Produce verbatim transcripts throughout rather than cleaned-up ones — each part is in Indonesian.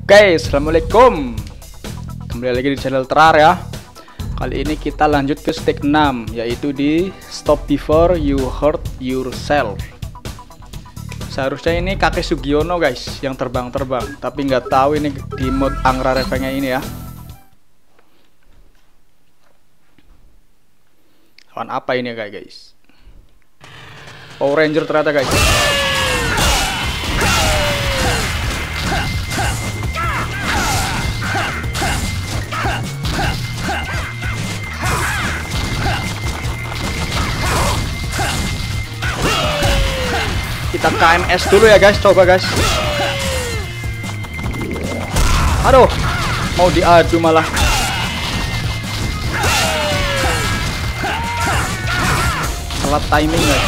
Oke, assalamualaikum. Kembali lagi di channel Terar ya. Kali ini kita lanjut ke stage enam, yaitu di Stop Before You Hurt Yourself. Seharusnya ini kakek Sugiono guys, yang terbang-terbang. Tapi nggak tahu ini di mode Angra Revengnya ini ya. Lawan apa ini guys? Power Ranger ternyata guys. Kita K M S dulu ya guys, coba guys. Aduh, mau diadu malah. Telat timing guys.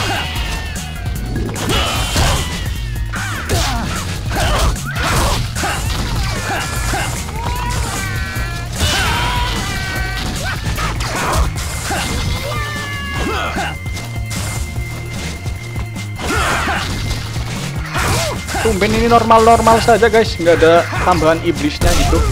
Tumben ini normal-normal saja guys, nggak ada tambahan iblisnya gitu.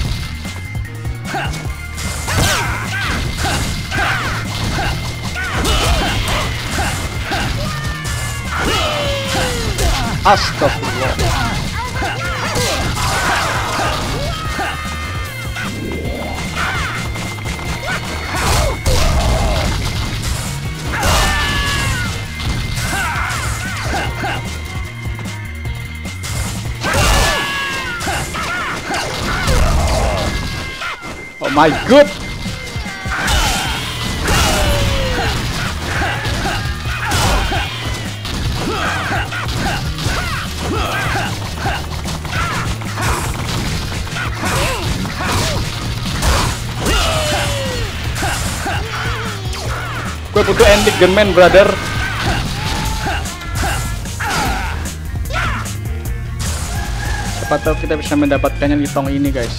Astagfirullah. Oh my god. Gue butuh anti gunman brother. Siapa tahu kita bisa mendapatkannya di tong ini guys.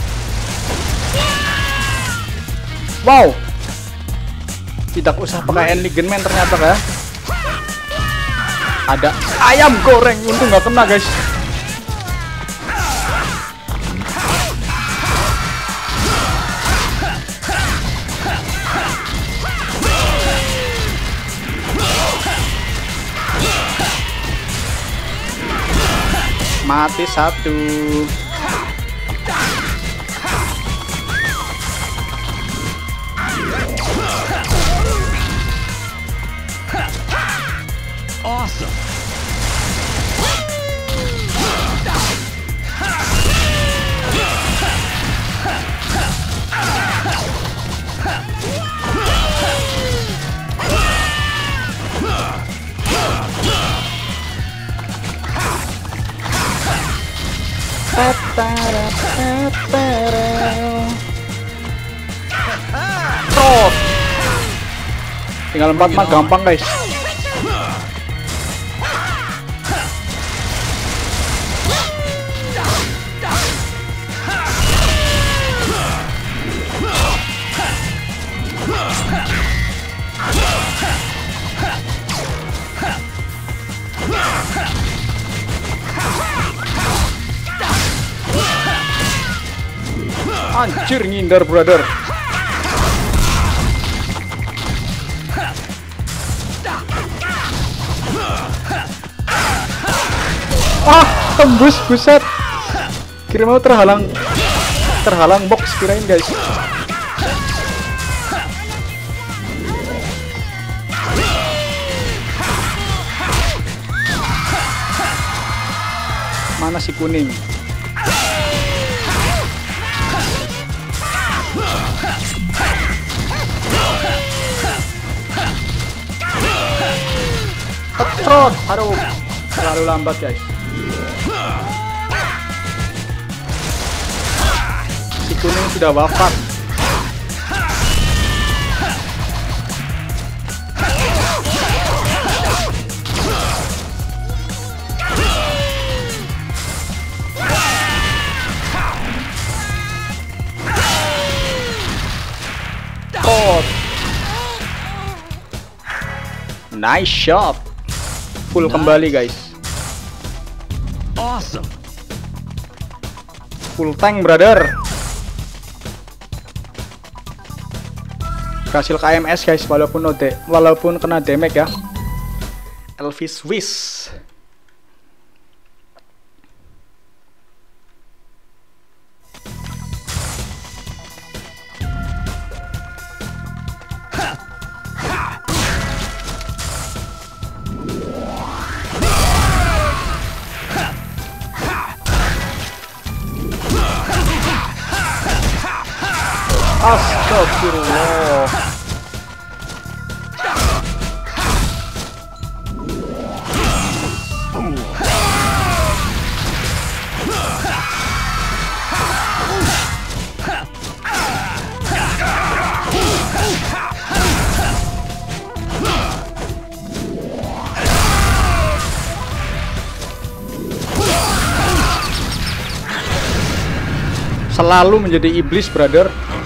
Wow, tidak usah pakai Enly Gunman ternyata ya. Ada ayam goreng, untung nggak kena guys. Mati satu. Awesome. Oh. Tinggal empat mah gampang guys. Anjir, ngindar brother. Ah, tembus, buset. Kira mau terhalang terhalang box kirain guys. Mana si kuning? Petrot, aduh, terlalu lambat guys. Si kuning sudah wafat. Oh. Nice shot. Full nice. Kembali guys. Awesome. Full tank, brother. Berhasil K M S guys, walaupun no de walaupun kena damage ya. Elvis Wish. Astagfirullah. Selalu menjadi iblis, brother.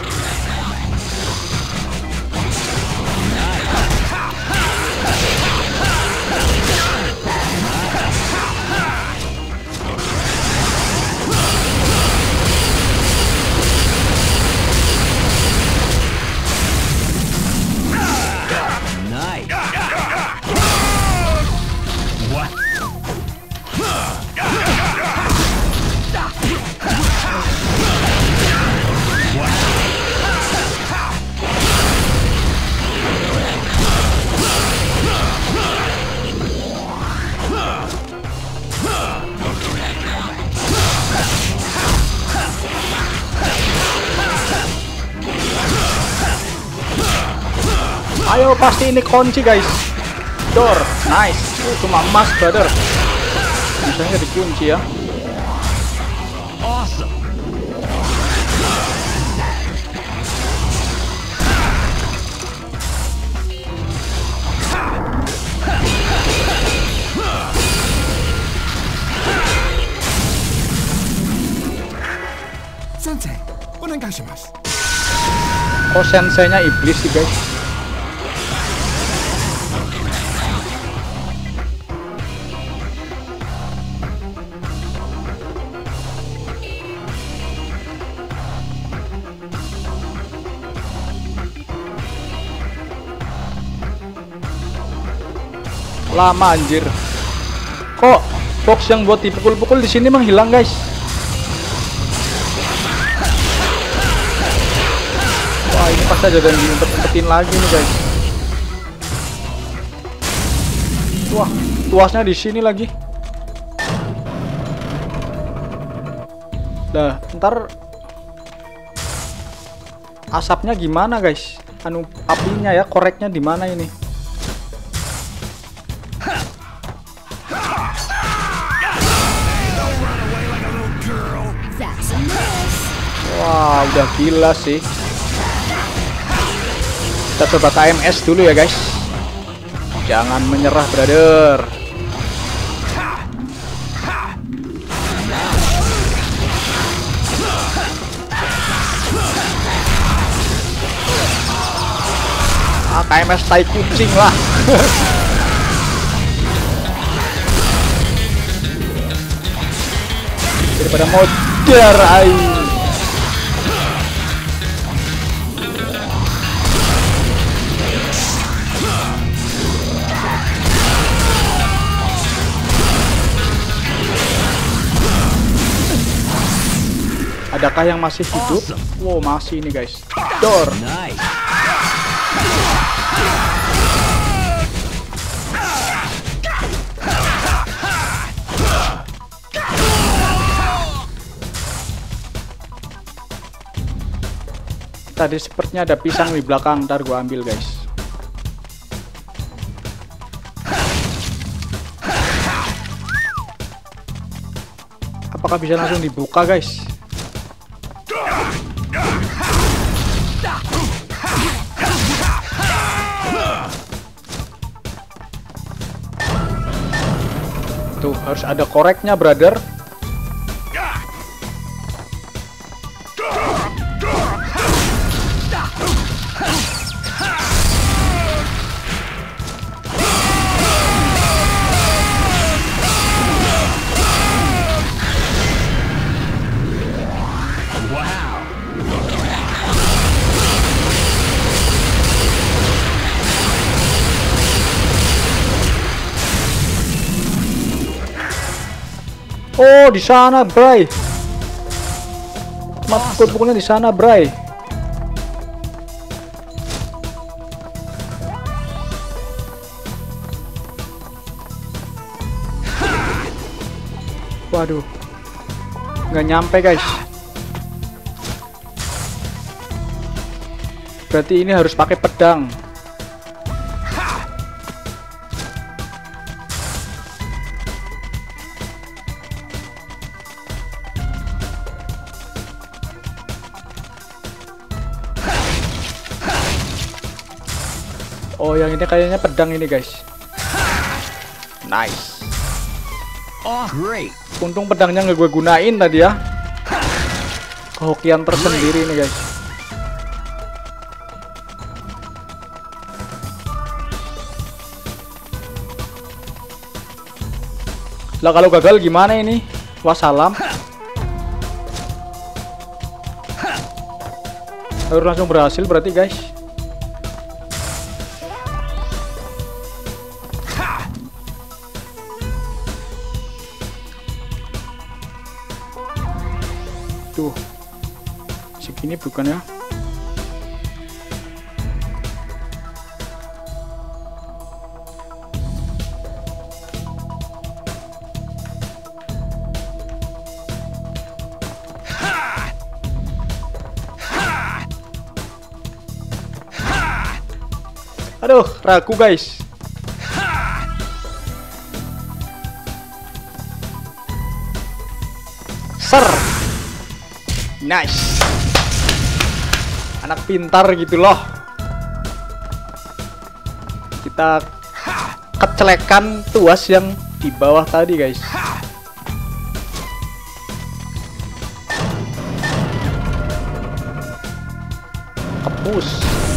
Ayo, pasti ini kunci guys. Door, nice. Oh, cuma emas, brother. Bisanya dikunci ya. Awesome. Sensei, onegaishimasu. Oh, senseinya iblis sih guys. Lama anjir. Kok box yang buat dipukul-pukul di sini menghilang, guys? Wah, ini pasti ada dan diumpet-umpetin lagi nih, guys. Wah, tuasnya di sini lagi. Dah, ntar asapnya gimana, guys? Anu apinya ya, koreknya di mana ini? Wah, udah gila sih. Kita coba K M S dulu ya guys. Jangan menyerah, brother. Ah, K M S tai kucing lah. Daripada modar air. Adakah yang masih hidup? Wow, masih ini guys. Door. Nice. Tadi sepertinya ada pisang di belakang, ntar gua ambil guys. Apakah bisa langsung dibuka guys? Tuh, harus ada koreknya, brother. Oh, di sana, Bray. Mat pukul-pukulnya di sana, Bray. Waduh, nggak nyampe guys. Berarti ini harus pakai pedang. Oh, yang ini kayaknya pedang ini guys. Nice. Oh, great. Untung pedangnya nggak gue gunain tadi ya. Kehokian tersendiri ini guys. Lah kalau gagal gimana ini? Wassalam. Harus langsung berhasil berarti guys. Tuh, segini bukan ya? Aduh, ragu guys. Ser. Nice. Anak pintar gitu loh. Kita kecelekan tuas yang di bawah tadi guys. Kepus.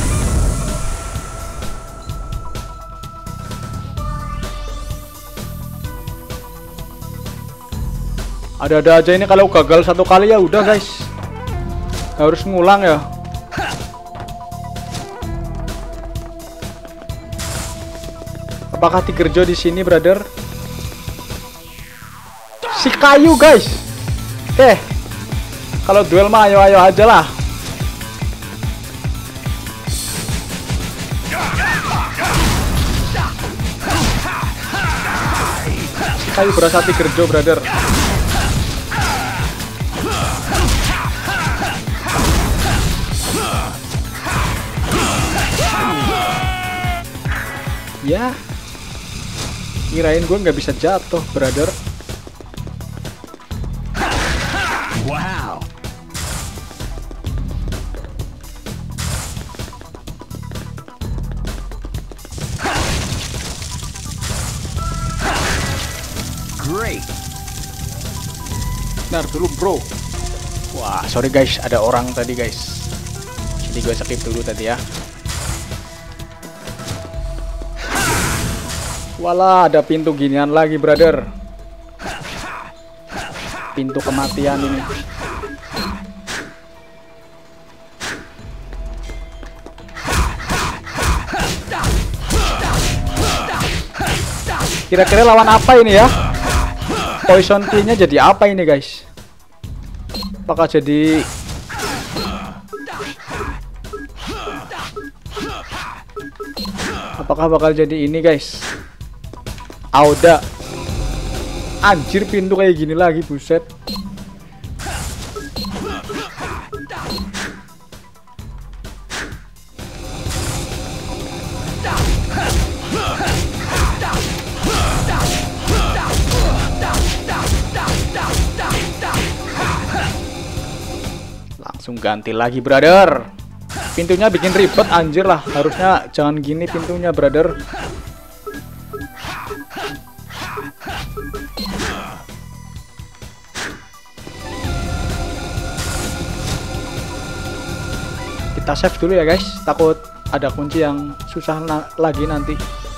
Ada-ada aja ini, kalau gagal satu kali ya udah guys. Harus ngulang ya. Apakah Tigerjo di sini, brother? Si kayu, guys. Oke. Kalau duel mah ayo-ayo aja lah. Si kayu berasa Tigerjo, brother. Ya, kirain gue nggak bisa jatuh, brother. Wow. Great. Bentar dulu, bro. Wah, sorry guys, ada orang tadi guys. Jadi gue skip dulu tadi ya. Walah, ada pintu ginian lagi, brother. Pintu kematian ini. Kira-kira lawan apa ini ya? Poison key-nya jadi apa ini, guys? Apakah jadi Apakah bakal jadi ini, guys? Auda. Anjir, pintu kayak gini lagi, buset. Langsung ganti lagi, brother. Pintunya bikin ribet, anjir lah. Harusnya jangan gini pintunya, brother. Kita save dulu ya guys, takut ada kunci yang susah na lagi nanti.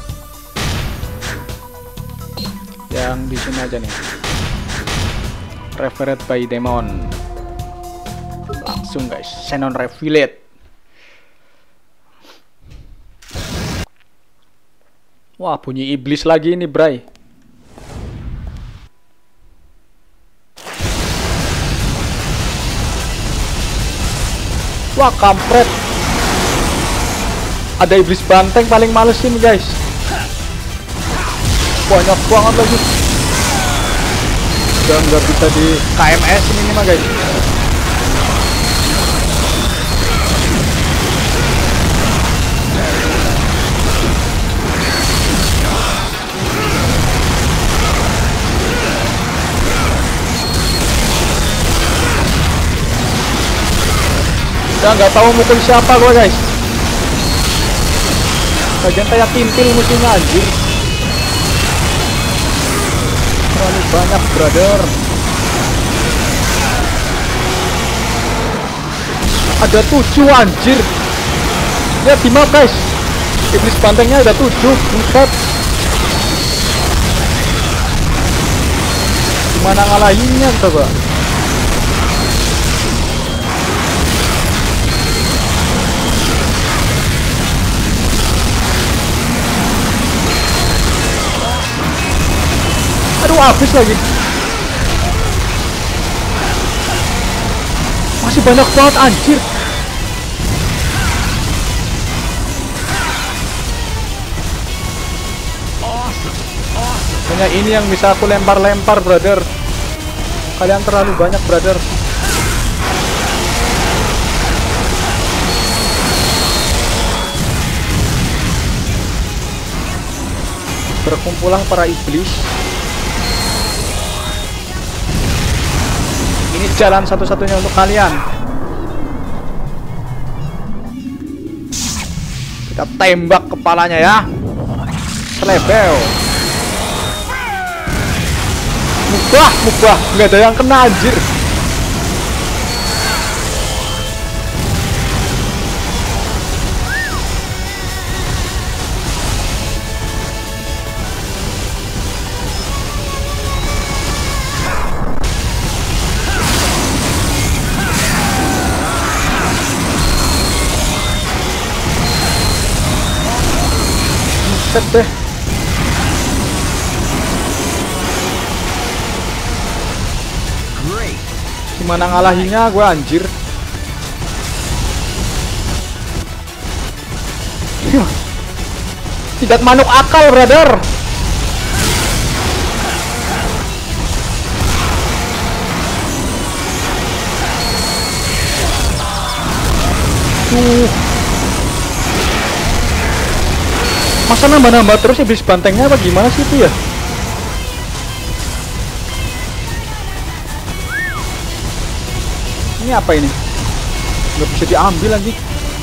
Yang di sini aja nih. Referred by Demon. Langsung guys, Xenon Revealed. Wah, bunyi iblis lagi ini, Bray. Wah, kampret. Ada iblis banteng paling males ini guys. Banyak banget lagi. Udah nggak bisa di K M S ini mah guys. Udah nggak tahu mukul siapa gua guys. Bagian kayak kintil musuhnya anjir. Terlalu banyak brother. Ada tujuh anjir. Lihat di map guys. Iblis bantengnya ada tujuh. Buset. Gimana ngalahinnya coba? Aduh, habis lagi. Masih banyak banget anjir. Hanya ini yang bisa aku lempar-lempar brother. Kalian terlalu banyak brother. Berkumpullah para iblis. Ini jalan satu-satunya untuk kalian. Kita tembak kepalanya ya. Selebel. Mubah, mubah. Nggak ada yang kena anjir. Set deh. Gimana ngalahinnya gue anjir. Tidak manuk akal brother. Tuh. Masa nambah-nambah terus iblis bantengnya apa gimana sih itu ya? Ini apa ini? Nggak bisa diambil lagi.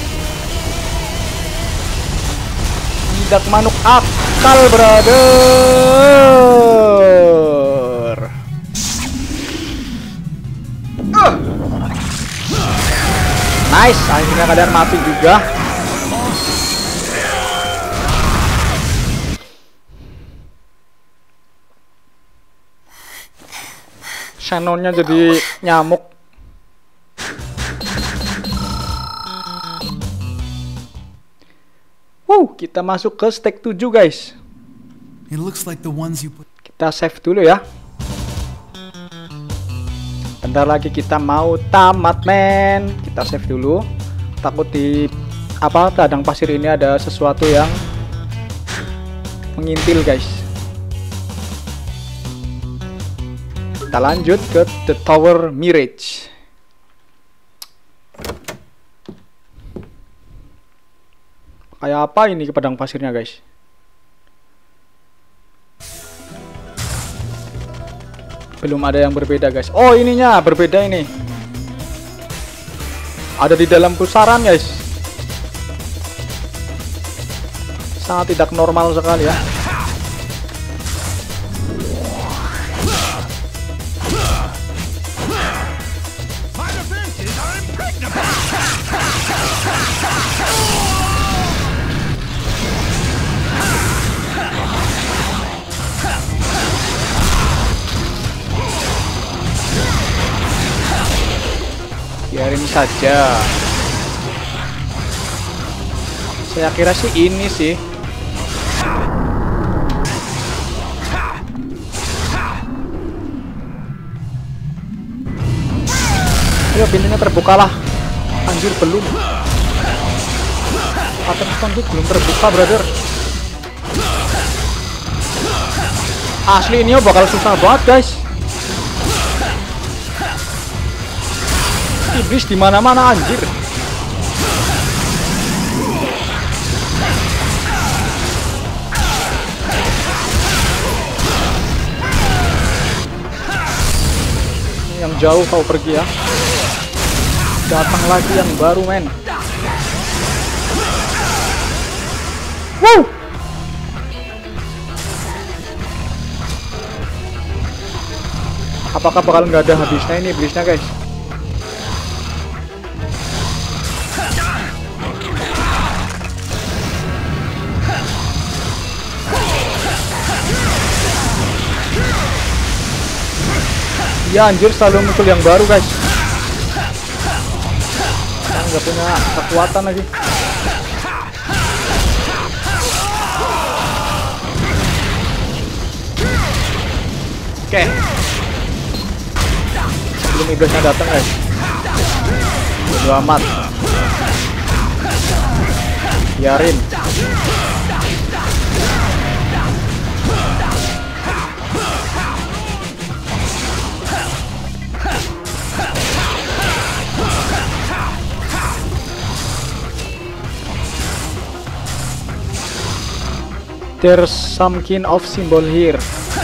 Tidak manuk akal brother. uh. Nice, akhirnya kalian mati juga. Shannonnya jadi nyamuk. Wow, kita masuk ke stage tujuh guys. It looks like the ones you put. Kita save dulu ya. Bentar lagi kita mau tamat men. Kita save dulu. Takut di apa padang pasir ini ada sesuatu yang mengintil guys. Kita lanjut ke The Tower Mirage. Kayak apa ini ke padang pasirnya guys? Belum ada yang berbeda guys. Oh, ininya berbeda ini. Ada di dalam pusaran guys. Sangat tidak normal sekali ya. Biarin saja. Saya kira sih ini sih. Ayo, pintunya terbuka lah. Anjir, belum. Pattern stone kick belum terbuka, brother. Asli ini bakal susah banget, guys. Iblis di mana-mana, anjir. Yang jauh kau pergi ya. Datang lagi yang baru, men. Wow. Apakah bakal nggak ada habisnya ini iblisnya, guys? Ya anjir, selalu muncul yang baru, guys. Kita nggak punya kekuatan lagi. Oke. Sebelum iblisnya datang, guys. Bodo amat. Biarin. There's some kind of symbol here.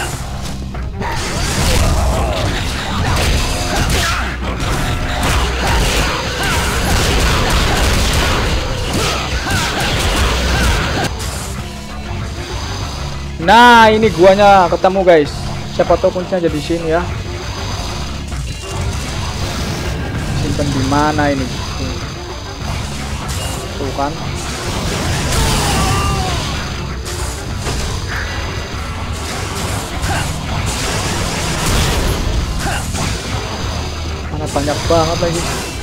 Nah, ini guanya ketemu, guys. Siapa tahu kuncinya jadi sini ya. Simpen di mana ini? Tuh kan. Mana banyak banget lagi.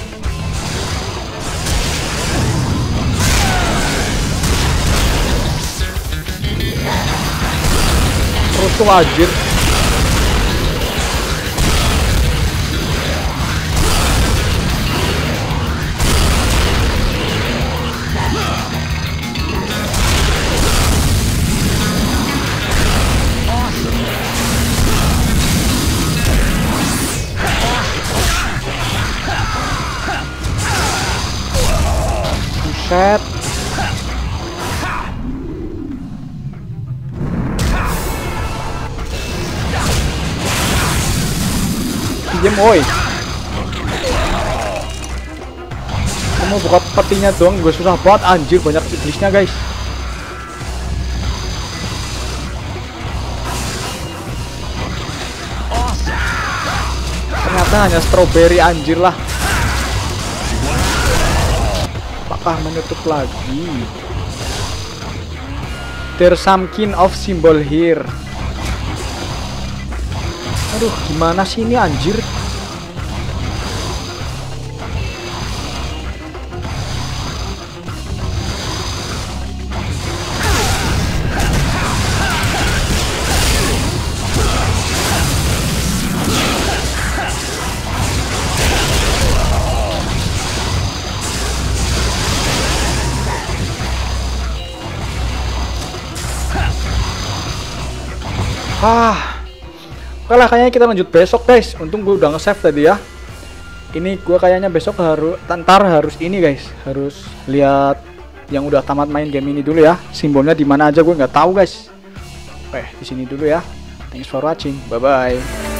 Terus tuh wajib. Buset. Diam, woi. Kamu buka petinya doang gue susah banget, anjir, banyak iblisnya, guys. Ternyata hanya strawberry, anjir lah. Apakah menutup lagi? There's some kind of symbol here. Aduh, gimana sih ini, anjir? Ah. Oke lah, kayaknya kita lanjut besok, guys. Untung gue udah nge-save tadi ya. Ini gue kayaknya besok harus tantar harus ini, guys. Harus lihat yang udah tamat main game ini dulu ya. Simbolnya di mana aja gue nggak tahu, guys. Oke, di sini dulu ya. Thanks for watching. Bye bye.